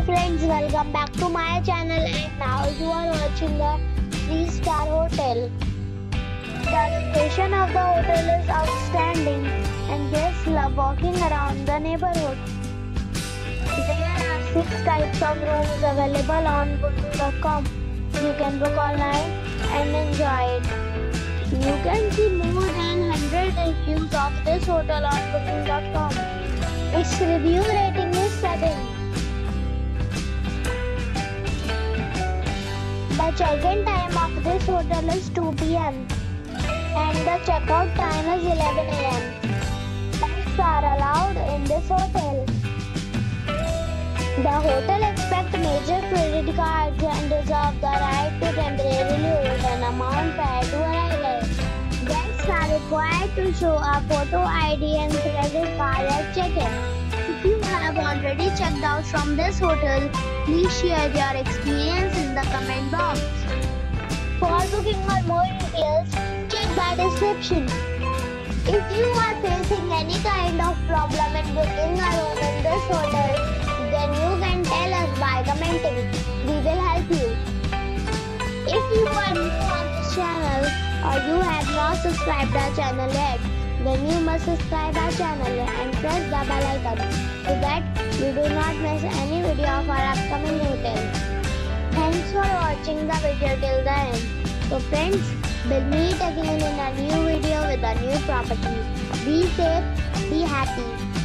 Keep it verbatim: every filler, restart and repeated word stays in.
Hi friends, welcome back to my channel, and now you are watching the three star hotel. The location of the hotel is outstanding and guests love walking around the neighborhood. There are six types of rooms available on booking dot com. You can book online and enjoy it. You can see more than one hundred reviews of this hotel on booking dot com. Its review rating is seven. The check-in time of this hotel is two p m and the checkout time is eleven a m Pets are allowed in this hotel. The hotel accepts major credit cards and reserves the right to temporarily hold an amount prior to arrival. Guests are required to show a photo I D and credit card at check-in. If you have already checked out from this hotel, please share your experience in the comment box. For booking or more details, check the description. If you are facing any kind of problem in booking a room in this hotel, then you can tell us by commenting. We will help you. If you are new on this channel or you have not subscribed our channel yet, then you must subscribe our channel and press the bell icon so that you do not miss any video of our upcoming hotel. Thanks for watching the video till the end. So friends, we'll meet again in a new video with a new property. Be safe, be happy.